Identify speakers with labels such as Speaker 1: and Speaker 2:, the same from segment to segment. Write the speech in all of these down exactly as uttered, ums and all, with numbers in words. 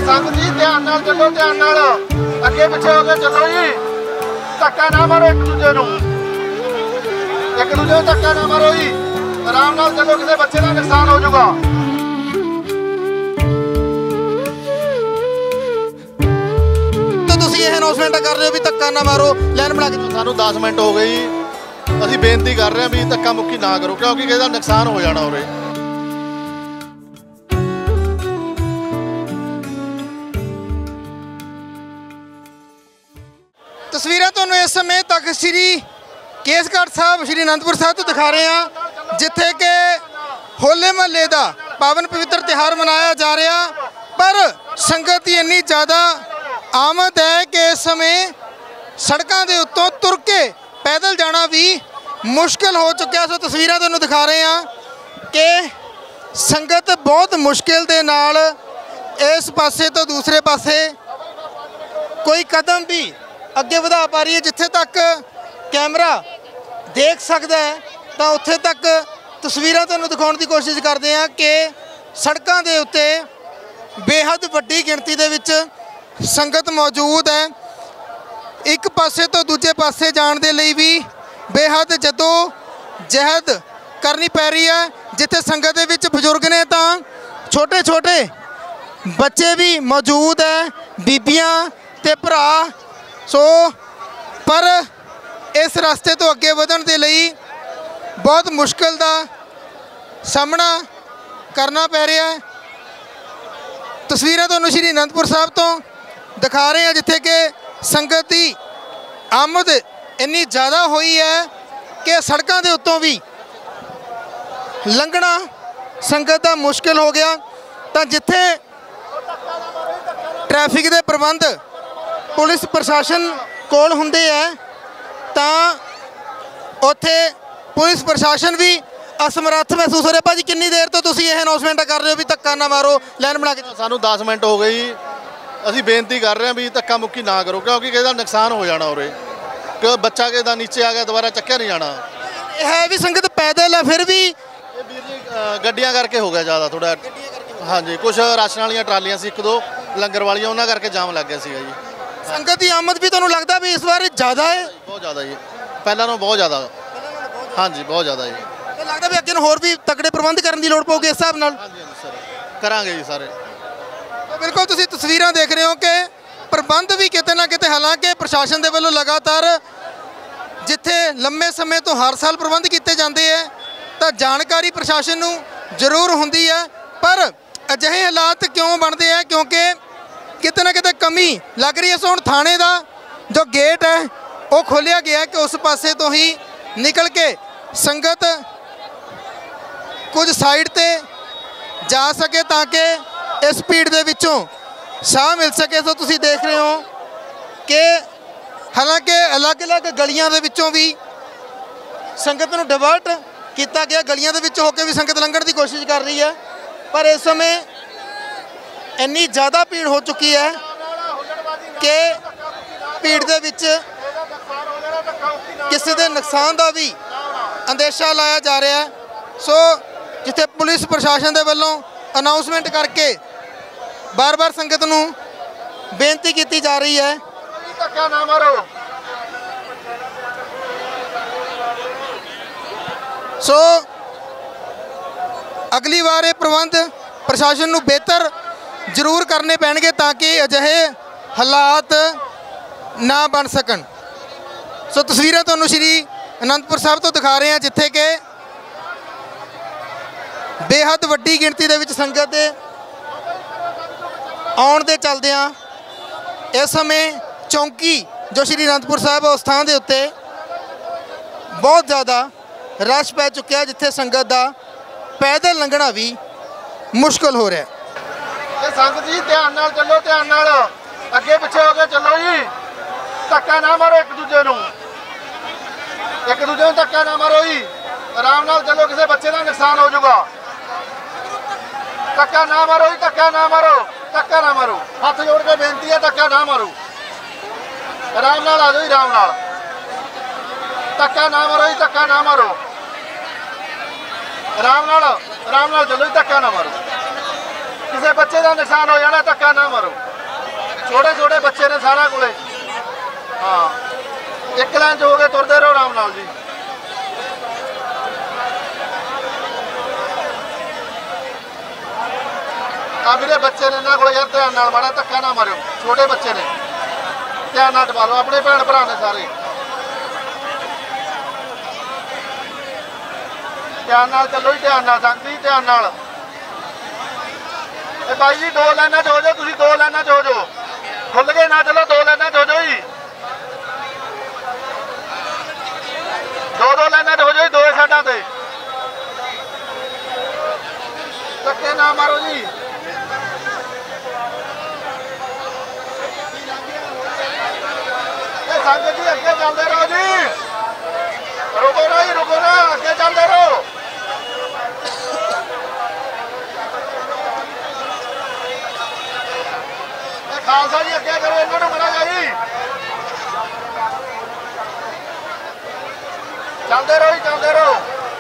Speaker 1: संगत जी ध्यान नाल चलो, ध्यान नाल अगे पिछे हो के चलो जी। धक्का ना मारो एक दूजे नूं, एक दूजे नूं धक्का ना मारो जी। आराम नाल चलो, किसी बच्चे का नुकसान हो जाऊगा।
Speaker 2: तो तुसीं यह अनाउंसमेंट कर रहे हो भी धक्का ना मारो, लाइन बना के।
Speaker 1: सानू दस मिनट हो गए जी, असीं बेनती कर रहे हैं भी धक्का मुक्की ना करो, क्योंकि किसी का नुकसान हो जाना उरे।
Speaker 2: तस्वीरें तुहानूं इस समय तक श्री केसगढ़ साहब, श्री आनंदपुर साहब तो दिखा रहे हैं, जिथे कि होले महल्ले का पावन पवित्र त्यौहार मनाया जा रहा, पर संगत की इन्नी ज़्यादा आमद है कि इस समय सड़कों के उत्तों तुर के पैदल जाना भी मुश्किल हो चुका। सो तस्वीरें तुहानूं दिखा रहे हैं कि संगत बहुत मुश्किल दे नाल इस पासे तो दूसरे पासे कोई कदम भी अगे वधा पा रही है। जिथे तक कैमरा देख सकता है तो उत्थे तक तस्वीरें तुहानूं दिखाउण की कोशिश करते हैं कि सड़कों के उत्ते बेहद वड्डी गिणती दे विच संगत मौजूद है। एक पासे तो दूजे पासे जाण दे लई भी बेहद जदों जहद करनी पै रही है। जिथे संगत दे विच बजुर्ग ने तो छोटे छोटे बच्चे भी मौजूद है, बीबियां ते भरा। सो पर इस रास्ते तो अगे वधण दे लई बहुत मुश्किल का सामना करना पै रहा है। तस्वीरें तुहानूं श्री आनंदपुर साहब तो दिखा रहे हैं, जिथे कि संगत की आमद इन्नी ज़्यादा हुई है कि सड़कों के उत्तों भी लंघना संगत का मुश्किल हो गया। तो जिथे ट्रैफिक के प्रबंध पुलिस प्रशासन कोल हुंदे है, तो उत्थे पुलिस प्रशासन भी असमर्थ महसूस हो रहा। भाजी कितनी देर तो तुसीं यह अनाउंसमेंट कर रहे हो भी धक्का ना मारो, लाइन बना के?
Speaker 1: सानू दस मिनट हो गए जी, असीं बेनती कर रहे हैं भी धक्का मुक्की ना करो, क्योंकि किसी का नुकसान हो जाना उरे। क्यों बच्चा किसी का नीचे आ गया, दोबारा चक्या नहीं जाना
Speaker 2: है भी संगत पैदल है, फिर भी
Speaker 1: गड्डियां करके हो गया ज़्यादा थोड़ा। हाँ जी, कुछ राशन वाली ट्रालियां सी, एक दो लंगर वालियां, उन्होंने करके जाम लग गया सी जी।
Speaker 2: संगत की आमद भी तुहानूं लगता भी इस बार ज़्यादा है?
Speaker 1: बहुत ज़्यादा जी, पहला नालों बहुत ज़्यादा। हाँ जी, बहुत ज़्यादा जी।
Speaker 2: तो लगता भी अगे होर भी तगड़े प्रबंध करने की लोड़ पऊगी इस हिसाब नाल?
Speaker 1: हाँ जी सर, करांगे जी सारे।
Speaker 2: तो बिल्कुल तुसीं तस्वीरां देख रहे हो कि प्रबंध भी किते ना किते, हालांकि प्रशासन दे वल्लों लगातार जिथे लंबे समय तो हर साल प्रबंध किए जाते हैं, तो जानकारी प्रशासन नूं जरूर हुंदी है, पर अजिहे हालात क्यों बनते हैं? क्योंकि किते ना किते कमी लग रही है। सो हुण थाने का जो गेट है वो खोलिया गया कि उस पासे तो ही निकल के संगत कुछ साइड ते जा सके, ताकि इस भीड़ दे विचों साह मिल सके। सो तुसीं देख रहे हो कि हालांकि अलग अलग गलियां दे विचों भी संगत नूं डिवर्ट किया गया, गलियां दे विचों होकर भी संगत लंघण की कोशिश कर रही है, पर इस समय इन्नी ज़्यादा भीड़ हो चुकी है कि भीड़ दे विच किसी के नुकसान का भी अंदेशा लाया जा रहा है। सो जिथे पुलिस प्रशासन के वलों अनाउंसमेंट करके बार बार संगत नूं बेनती की जा रही है,
Speaker 1: धक्का ना मारो।
Speaker 2: सो अगली बार ये प्रबंध प्रशासन नूं बेहतर जरूर करने पैणगे, ताकि अजिहे हालात ना बन सकन। सो तस्वीरें तुहानूं श्री आनंदपुर साहब तो दिखा रहे हैं, जिथे कि बेहद वड्डी गिणती दे विच संगत दे आउण दे चलदिआं इस समय चौंकी जो श्री आनंदपुर साहब उस थां दे उत्ते बहुत ज़्यादा रश पै चुकिया, जिथे संगत का पैदल लंघना भी मुश्किल हो रहा है।
Speaker 1: संगत जी ध्यान नाल चलो, ध्यान नाल अगे पिछे हो के चलो जी। धक्का ना मारो एक दूजे नूं, एक दूजे नूं धक्का ना मारो जी। आराम नाल चलो, किसी बच्चे का नुकसान हो जाऊगा। धक्का ना मारो जी, धक्का ना मारो, धक्का ना मारो। हाथ जोड़ के बेनती है, धक्का ना मारो। आराम नाल आ जाओ जी, आराम नाल। धक्का ना मारो जी, धक्का ना मारो। आराम नाल, आराम नाल चलो जी, धक्का ना मारो। ਕਿਸੇ ਬੱਚੇ ਦਾ ਨੁਕਸਾਨ ਹੋ ਜਾਣਾ, ਧੱਕਾ ਨਾ ਮਾਰੋ। ਛੋਟੇ ਛੋਟੇ ਬੱਚੇ ਨੇ ਸਾਰਾ ਕੋਲੇ। ਹਾਂ, ਇੱਕ ਲਾਈਨ 'ਚ ਹੋ ਕੇ ਤੁਰਦੇ ਰਹੋ ਆਰਾਮ ਨਾਲ ਜੀ। ਆ ਵੀਰੇ ਬੱਚੇ ਨੇ ਇਹਨਾਂ ਕੋਲ ਯਾਰ, ਧਿਆਨ ਨਾਲ ਮਾੜਾ, ਧੱਕਾ ਨਾ ਮਾਰਿਓ। ਛੋਟੇ ਬੱਚੇ ਨੇ, ਧਿਆਨ ਨਾਲ ਟਪਾ ਲਓ, ਆਪਣੇ ਭੈਣ ਭਰਾ ਨੇ ਸਾਰੇ। ਧਿਆਨ ਨਾਲ ਚੱਲੋ ਜੀ, ਧਿਆਨ ਨਾਲ ਸੰਗਤੀ, ਧਿਆਨ ਨਾਲ। ਇਹ ਬਾਈ ਜੀ ਦੋ ਲਾਈਨਾਂ 'ਚ ਹੋ ਜਾਓ, ਤੁਸੀਂ ਦੋ ਲਾਈਨਾਂ 'ਚ ਹੋ ਜਾਓ, ਖੁੱਲ ਕੇ ਨਾ ਚੱਲੋ, ਦੋ ਲਾਈਨਾਂ 'ਚ ਹੋ ਜਾਓ ਜੀ। ਦੋ ਦੋ ਲਾਈਨਾਂ 'ਚ ਹੋ ਜਾਓ ਜੀ, ਦੋਏ ਸਾਈਡਾਂ ਤੇ। ਧੱਕੇ ਨਾ ਮਾਰੋ ਜੀ। ਇਹ ਸੰਗਤ ਜੀ ਅੱਗੇ ਚੱਲਦੇ ਰਹੋ ਜੀ, ਰੁਕੋ ਨਾ ਜੀ, ਰੁਕੋ ਨਾ, ਅੱਗੇ ਚੱਲਦੇ ਰਹੋ। ਇਹ ਖਾਲਸਾ ਜੀ ਅੱਗੇ ਕਰੋ, ਇਹਨਾਂ ਨੂੰ ਮਨਾ ਜੀ। ਚੱਲਦੇ ਰਹੋ ਜੀ, ਚੱਲਦੇ ਰਹੋ।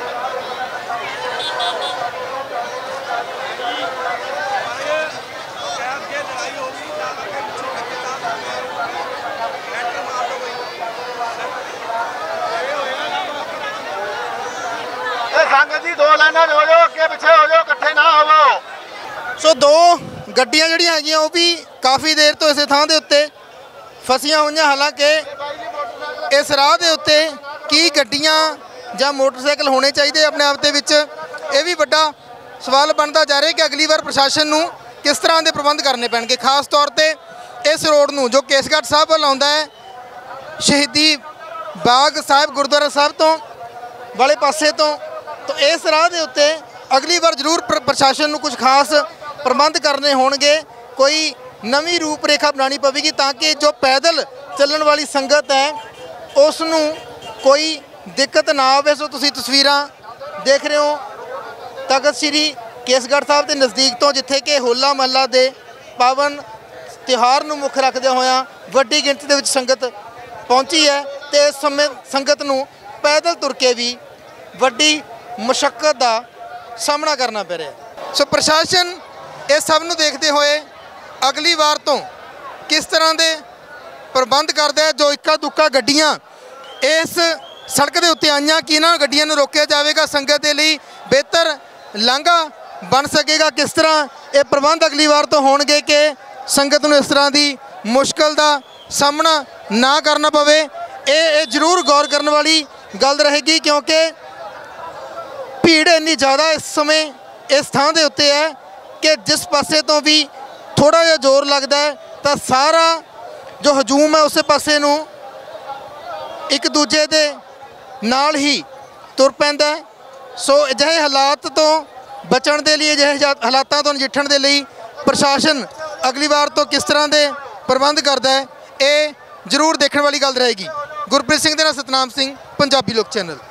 Speaker 1: ਸੰਗਤ ਜੀ ਦੋ ਲਾਈਨਾਂ 'ਚ ਹੋ ਜਾਓ, ਅੱਗੇ ਪਿੱਛੇ ਹੋ ਜਾਓ, ਇਕੱਠੇ ਨਾ ਹੋਵੋ।
Speaker 2: ਸੋ ਦੋ ਗੱਡੀਆਂ ਜਿਹੜੀਆਂ ਹੈਗੀਆਂ ਉਹ ਵੀ ਕਾਫੀ ਦੇਰ ਤੋਂ ਇਸੇ ਥਾਂ ਦੇ ਉੱਤੇ ਫਸੀਆਂ ਹੋਈਆਂ। ਹਾਲਾਂਕਿ ਇਸ ਰਾਹ ਦੇ ਉੱਤੇ ਕੀ ਗੱਡੀਆਂ ਜਾਂ ਮੋਟਰਸਾਈਕਲ ਹੋਣੇ ਚਾਹੀਦੇ ਆਪਣੇ ਆਪ ਦੇ ਵਿੱਚ, ਇਹ ਵੀ ਵੱਡਾ ਸਵਾਲ ਬਣਦਾ ਜਾ ਰਿਹਾ ਕਿ ਅਗਲੀ ਵਾਰ ਪ੍ਰਸ਼ਾਸਨ ਨੂੰ ਕਿਸ ਤਰ੍ਹਾਂ ਦੇ ਪ੍ਰਬੰਧ ਕਰਨੇ ਪੈਣਗੇ। ਖਾਸ ਤੌਰ ਤੇ ਇਸ ਰੋਡ ਨੂੰ ਜੋ ਕੇਸਗੜ੍ਹ ਸਾਹਿਬ ਵੱਲ ਆਉਂਦਾ ਹੈ, ਸ਼ਹੀਦੀ ਬਾਗ ਸਾਹਿਬ ਗੁਰਦੁਆਰਾ ਸਾਹਿਬ ਤੋਂ ਵਾਲੇ ਪਾਸੇ ਤੋਂ, ਤਾਂ ਇਸ ਰਾਹ ਦੇ ਉੱਤੇ ਅਗਲੀ ਵਾਰ ਜ਼ਰੂਰ ਪ੍ਰਸ਼ਾਸਨ ਨੂੰ ਕੁਝ ਖਾਸ ਪ੍ਰਬੰਧ ਕਰਨੇ ਹੋਣਗੇ। ਕੋਈ ਨਵੀਂ ਰੂਪ ਰੇਖਾ ਬਣਾਉਣੀ ਪਵੇਗੀ ਤਾਂ ਕਿ ਜੋ ਪੈਦਲ ਚੱਲਣ ਵਾਲੀ ਸੰਗਤ ਹੈ ਉਸ ਨੂੰ ਕੋਈ ਦਿੱਕਤ ਨਾ ਆਵੇ। ਸੋ ਤੁਸੀਂ ਤਸਵੀਰਾਂ ਦੇਖ ਰਹੇ ਹੋ ਤਖਤ ਸ੍ਰੀ ਕੇਸਗੜ੍ਹ ਸਾਹਿਬ ਦੇ ਨਜ਼ਦੀਕ ਤੋਂ, ਜਿੱਥੇ ਕਿ ਹੋਲਾ ਮਹੱਲਾ ਦੇ ਪਾਵਨ ਤਿਉਹਾਰ ਨੂੰ ਮੁੱਖ ਰੱਖਦਿਆਂ ਹੋਇਆਂ ਵੱਡੀ ਗਿਣਤੀ ਦੇ ਵਿੱਚ ਸੰਗਤ ਪਹੁੰਚੀ ਹੈ ਤੇ ਇਸ ਸਮੇਂ ਸੰਗਤ ਨੂੰ ਪੈਦਲ ਤੁਰ ਕੇ ਵੀ ਵੱਡੀ ਮੁਸ਼ੱਕਤ ਦਾ ਸਾਹਮਣਾ ਕਰਨਾ ਪੈ ਰਿਹਾ। ਸੋ ਪ੍ਰਸ਼ਾਸਨ ਇਸ ਸਭ ਨੂੰ ਦੇਖਦੇ ਹੋਏ ਅਗਲੀ ਵਾਰ ਤੋਂ ਕਿਸ ਤਰ੍ਹਾਂ ਦੇ ਪ੍ਰਬੰਧ ਕਰਦਾ ਹੈ। ਜੋ ਇੱਕਾ ਦੁੱਕਾ ਗੱਡੀਆਂ ਇਸ ਸੜਕ ਦੇ ਉੱਤੇ ਆਈਆਂ, ਕਿ ਇਹਨਾਂ ਗੱਡੀਆਂ ਨੂੰ ਰੋਕਿਆ ਜਾਵੇਗਾ, ਸੰਗਤ ਦੇ ਲਈ ਬਿਹਤਰ ਲਾਂਘਾ ਬਣ ਸਕੇਗਾ। ਕਿਸ ਤਰ੍ਹਾਂ ਇਹ ਪ੍ਰਬੰਧ ਅਗਲੀ ਵਾਰ ਤੋਂ ਹੋਣਗੇ ਕਿ ਸੰਗਤ ਨੂੰ ਇਸ ਤਰ੍ਹਾਂ ਦੀ ਮੁਸ਼ਕਲ ਦਾ ਸਾਹਮਣਾ ਨਾ ਕਰਨਾ ਪਵੇ। ਇਹ ਇਹ ਜ਼ਰੂਰ ਗੌਰ ਕਰਨ ਵਾਲੀ ਗੱਲ ਰਹੇਗੀ, ਕਿਉਂਕਿ ਭੀੜ ਇੰਨੀ ਜ਼ਿਆਦਾ ਇਸ ਸਮੇਂ ਇਸ ਥਾਂ ਦੇ ਉੱਤੇ ਹੈ ਕਿ ਜਿਸ ਪਾਸੇ ਤੋਂ ਵੀ ਥੋੜ੍ਹਾ ਜਿਹਾ ਜ਼ੋਰ ਲੱਗਦਾ ਹੈ ਤਾਂ ਸਾਰਾ ਜੋ ਹਜੂਮ ਹੈ ਉਸੇ ਪਾਸੇ ਨੂੰ ਇੱਕ ਦੂਜੇ ਦੇ ਨਾਲ ਹੀ ਤੁਰ ਪੈਂਦਾ ਹੈ। ਸੋ ਅਜਿਹੇ ਹਾਲਾਤ ਤੋਂ ਬਚਣ ਦੇ ਲਈ, ਅਜਿਹੇ ਹਾਲਾਤਾਂ ਤੋਂ ਨਜਿੱਠਣ ਦੇ ਲਈ ਪ੍ਰਸ਼ਾਸਨ ਅਗਲੀ ਵਾਰ ਤੋਂ ਕਿਸ ਤਰ੍ਹਾਂ ਦੇ ਪ੍ਰਬੰਧ ਕਰਦਾ ਹੈ, ਇਹ ਜ਼ਰੂਰ ਦੇਖਣ ਵਾਲੀ ਗੱਲ ਰਹੇਗੀ। ਗੁਰਪ੍ਰੀਤ ਸਿੰਘ ਦੇ ਨਾਲ ਸਤਨਾਮ ਸਿੰਘ, ਪੰਜਾਬੀ ਲੋਕ ਚੈਨਲ।